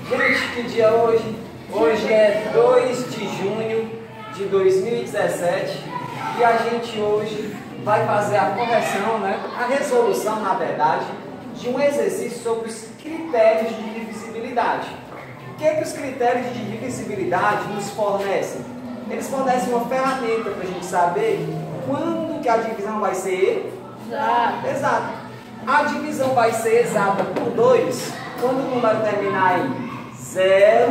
Gente, que dia é hoje? Hoje é 2 de junho de 2017 e a gente hoje vai fazer a correção, né? A resolução, na verdade, de um exercício sobre os critérios de divisibilidade. O que é que os critérios de divisibilidade nos fornecem? Eles fornecem uma ferramenta para a gente saber quando que a divisão vai ser exata. A divisão vai ser exata por 2 quando o número terminar em 0,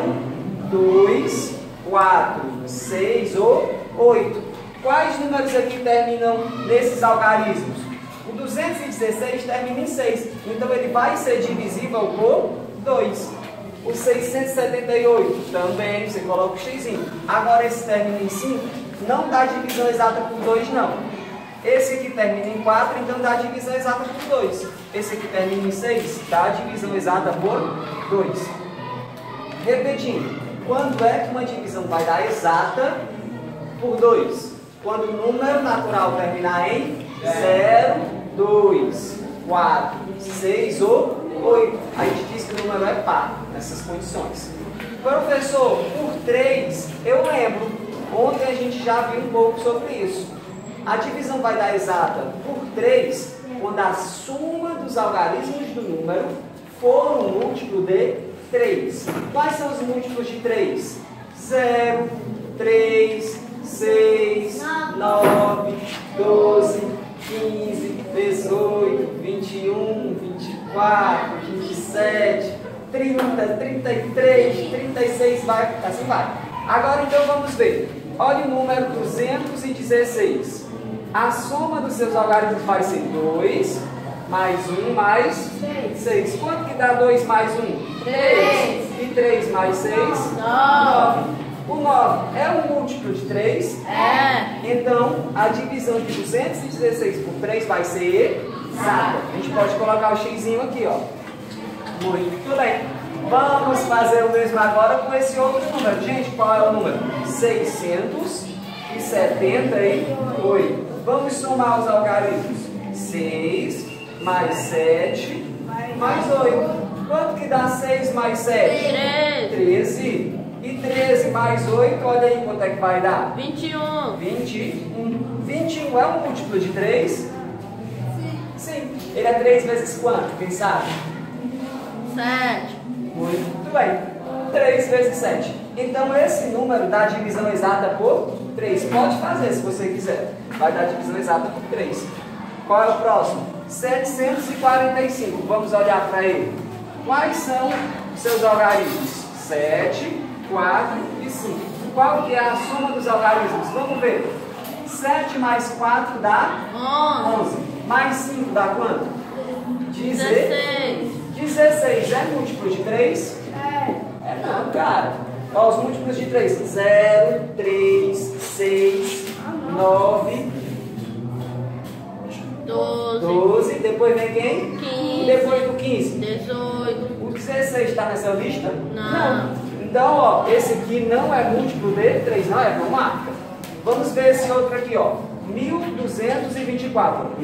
2, 4, 6 ou 8. Quais números aqui terminam nesses algarismos? O 216 termina em 6, então ele vai ser divisível por 2. O 678 também, você coloca o x. Agora esse termina em 5, não dá divisão exata por 2 não. Esse aqui termina em 4, então dá divisão exata por 2. Esse aqui termina em 6, dá divisão exata por 2. Repetindo, quando é que uma divisão vai dar exata por 2? Quando o número natural terminar em 0, 2, 4, 6 ou 8. A gente diz que o número é par nessas condições. Professor, por 3, eu lembro, ontem a gente já viu um pouco sobre isso. A divisão vai dar exata por 3 quando a soma dos algarismos do número for um múltiplo de 3. Quais são os múltiplos de 3? 0, 3, 6, 9, 12, 15, 18, 21, 24, 27, 30, 33, 36, assim vai. Agora então vamos ver. Olha o número 216. A soma dos seus algarismos vai ser 2, mais 1, mais 6. Quanto que dá 2 mais 1? 3. E 3 mais 6? 9. O 9 é um múltiplo de 3? É. Então, a divisão de 216 por 3 vai ser exata. A gente pode colocar o x aqui, ó. Muito bem. Vamos fazer o mesmo agora com esse outro número. Gente, qual é o número? 678. Vamos somar os algarismos. 6 mais 7 mais 8. Quanto que dá 6 mais 7? 13. E 13 mais 8, olha aí quanto é que vai dar? 21. 21. 21 é um múltiplo de 3? Sim. Ele é 3 vezes quanto? Quem sabe? 7. Muito bem. 3 vezes 7. Então esse número dá divisão exata por 3. Pode fazer se você quiser. Vai dar divisão exata por 3. Qual é o próximo? 745. Vamos olhar para ele. Quais são os seus algarismos? 7, 4 e 5. Qual que é a soma dos algarismos? Vamos ver. 7 mais 4 dá 11. Mais 5 dá quanto? 16. 16 é múltiplo de 3? É não, cara. Olha os múltiplos de 3. 0, 3, 6, 9, 12. Depois vem quem? 15. Depois do 15? 18. O 16 está nessa lista? Não. Então, ó, esse aqui não é múltiplo de 3, não é? Não marca. Vamos ver esse outro aqui, ó. 1224.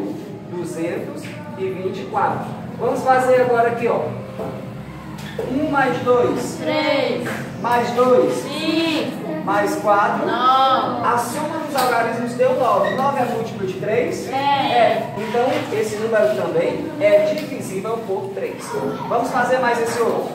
1224. Vamos fazer agora aqui, ó. 1 mais 2. 3. Mais 2. 5. Mais 4. 9. A soma dos algarismos deu 9. 9 é múltiplo de 3? É. Então, esse número também é divisível por 3. Vamos fazer mais esse outro.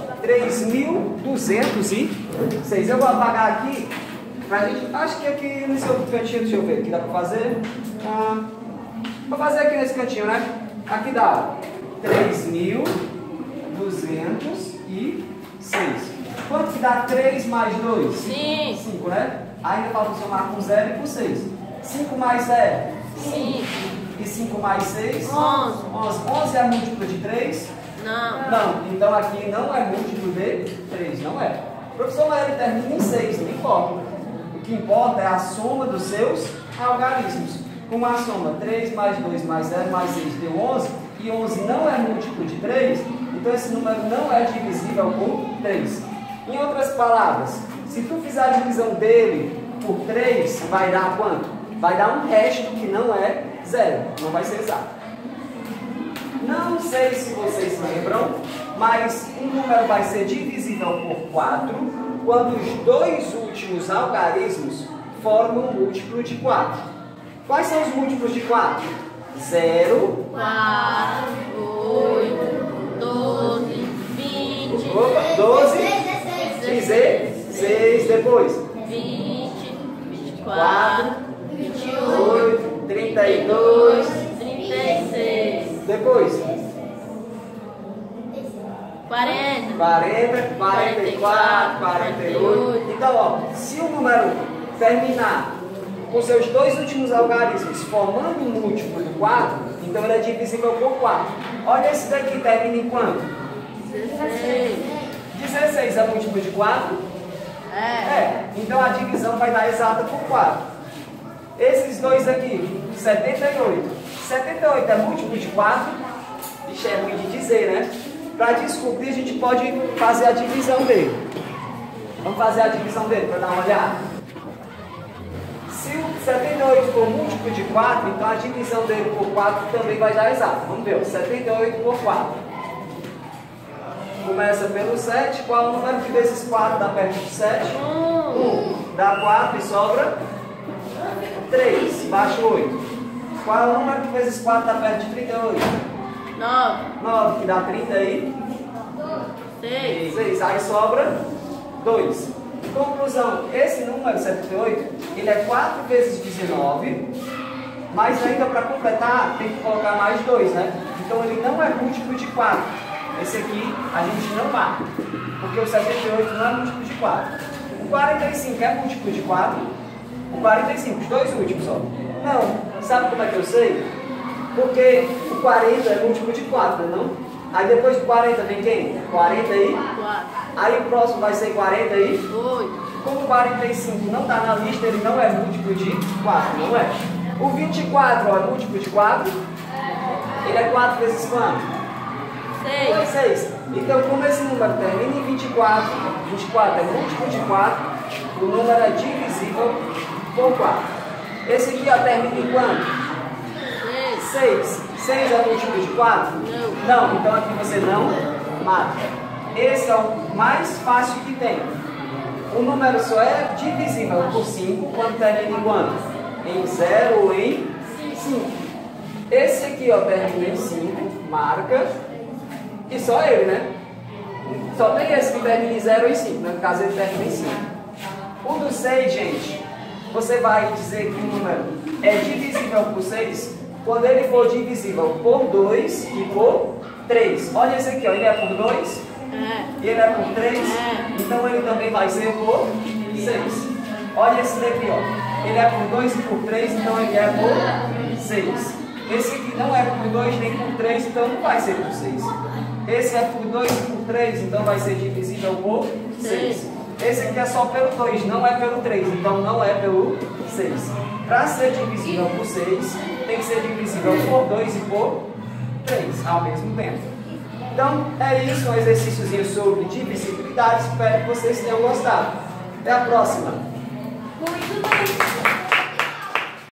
3.206. Eu vou apagar aqui. Pra gente, acho que aqui nesse outro cantinho, deixa eu ver, aqui dá pra fazer. Vou fazer aqui nesse cantinho, né? Aqui dá 3.206. Quanto que dá 3 mais 2? 5, né? Ainda falta somar com 0 e com 6. 5 mais 0? 5. E 5 mais 6? 11. 11 é múltiplo de 3? Não. Então aqui não é múltiplo de 3, não é. Professor, mas ele termina em 6, não importa. O que importa é a soma dos seus algarismos. Com a soma 3 mais 2 mais 0 mais 6 deu 11, e 11 não é múltiplo de 3, então esse número não é divisível por 3. Em outras palavras, se tu fizer a divisão dele por 3, vai dar quanto? Vai dar um resto que não é 0, não vai ser exato. Não sei se vocês lembram, mas um número vai ser divisível por 4 quando os dois últimos algarismos formam um múltiplo de 4. Quais são os múltiplos de 4? 0, 4, 8, 12, 20, 12, 16, depois 20, 24, 8, 32, 36, depois 40, 44, 48. Então, ó, se o número terminar com seus dois últimos algarismos formando um múltiplo de 4, então ele é divisível por 4. Olha esse daqui, termina em quanto? 16. 16 é múltiplo de 4? Então a divisão vai dar exata por 4. Esses dois aqui, 78. 78 é múltiplo de 4? Ixi, é ruim de dizer, né? Para descobrir, a gente pode fazer a divisão dele. Vamos fazer a divisão dele para dar uma olhada. Se o 78 for múltiplo de 4, então a divisão dele por 4 também vai dar exato. Vamos ver, 78 por 4. Começa pelo 7. Qual é o número que vezes 4 dá perto de 7? 1. Dá 4 e sobra 3. Baixa 8. Qual é o número que vezes 4 dá perto de 38? 9, 9, que dá 30 aí? 6. Aí sobra 2. Conclusão, esse número 78, ele é 4 vezes 19, mas ainda para completar tem que colocar mais 2, né? Então ele não é múltiplo de 4. Esse aqui a gente não marca, porque o 78 não é múltiplo de 4. O 45 é múltiplo de 4. O 45, os dois últimos, ó. Não. Sabe como é que eu sei? Porque o 40 é múltiplo de 4, não? Aí depois do 40 vem quem? 40 aí? 4, Aí o próximo vai ser 40 aí? 8, Como o 45 não está na lista, ele não é múltiplo de 4, não é? O 24 ó, é múltiplo de 4? Ele é 4 vezes quanto? 6. Então, como esse número termina em 24, 24 é múltiplo de 4, o número é divisível por 4. Esse aqui ó, termina em quanto? 6. 6 é múltiplo de 4? Não, então aqui você não marca. Esse é o mais fácil que tem. O número só é divisível por 5 quando termina em quanto? Em 0 ou em 5. Esse aqui ó, termina em 5, marca. E só ele, né? Só tem esse que termina em 0 ou em 5, né? No caso ele termina em 5. O do 6, gente, você vai dizer que o número é divisível por 6 quando ele for divisível por 2 e por 3. Olha esse aqui, ó, ele é por 2 e ele é por 3, então ele também vai ser por 6. Olha esse daqui, ó, ele é por 2 e por 3, então ele é por 6. Esse aqui não é por 2 nem por 3, então não vai ser por 6. Esse é por 2 e por 3, então vai ser divisível por 6. Esse aqui é só pelo 2, não é pelo 3, então não é pelo 6. Para ser divisível por 6, tem que ser divisível por 2 e por 3 ao mesmo tempo. Então, é isso, um exercíciozinho sobre divisibilidade. Espero que vocês tenham gostado. Até a próxima! muito bem.